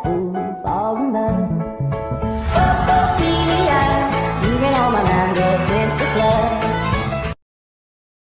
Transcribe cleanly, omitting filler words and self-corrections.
Who falls in love? Ophelia, you've been on my mind, girl, since the flood.